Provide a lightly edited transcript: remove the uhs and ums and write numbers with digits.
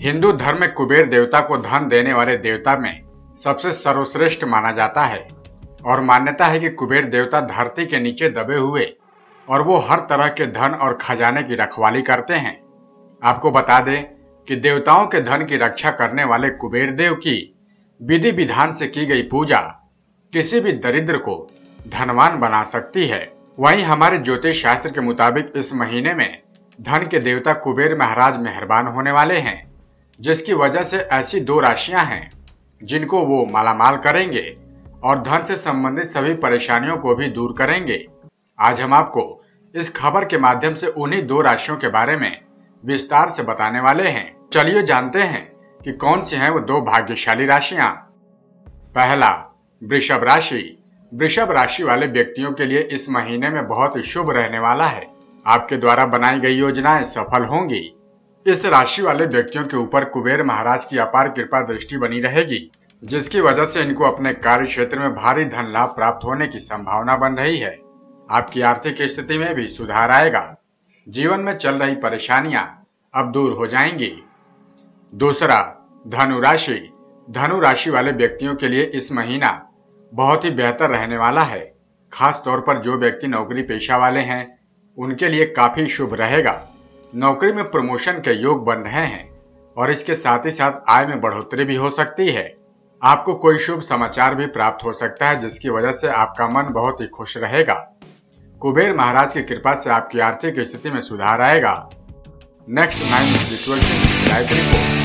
हिंदू धर्म में कुबेर देवता को धन देने वाले देवता में सबसे सर्वश्रेष्ठ माना जाता है और मान्यता है कि कुबेर देवता धरती के नीचे दबे हुए और वो हर तरह के धन और खजाने की रखवाली करते हैं। आपको बता दें कि देवताओं के धन की रक्षा करने वाले कुबेर देव की विधि विधान से की गई पूजा किसी भी दरिद्र को धनवान बना सकती है। वहीं हमारे ज्योतिष शास्त्र के मुताबिक इस महीने में धन के देवता कुबेर महाराज मेहरबान होने वाले हैं, जिसकी वजह से ऐसी 2 राशियां हैं जिनको वो मालामाल करेंगे और धन से संबंधित सभी परेशानियों को भी दूर करेंगे। आज हम आपको इस खबर के माध्यम से उन्हीं 2 राशियों के बारे में विस्तार से बताने वाले हैं। चलिए जानते हैं कि कौन सी हैं वो 2 भाग्यशाली राशियां। पहला, वृषभ राशि। वृषभ राशि वाले व्यक्तियों के लिए इस महीने में बहुत ही शुभ रहने वाला है। आपके द्वारा बनाई गई योजनाएं सफल होंगी। इस राशि वाले व्यक्तियों के ऊपर कुबेर महाराज की अपार कृपा दृष्टि बनी रहेगी, जिसकी वजह से इनको अपने कार्य क्षेत्र में भारी धन लाभ प्राप्त होने की संभावना बन रही है। आपकी आर्थिक स्थिति में भी सुधार आएगा। जीवन में चल रही परेशानियां अब दूर हो जाएंगी। दूसरा, धनु राशि। धनु राशि वाले व्यक्तियों के लिए इस महीना बहुत ही बेहतर रहने वाला है। खास तौर पर जो व्यक्ति नौकरी पेशा वाले हैं उनके लिए काफी शुभ रहेगा। नौकरी में प्रमोशन के योग बन रहे हैं और इसके साथ ही साथ आय में बढ़ोतरी भी हो सकती है। आपको कोई शुभ समाचार भी प्राप्त हो सकता है, जिसकी वजह से आपका मन बहुत ही खुश रहेगा। कुबेर महाराज की कृपा से आपकी आर्थिक स्थिति में सुधार आएगा। Next 9 ritual live report.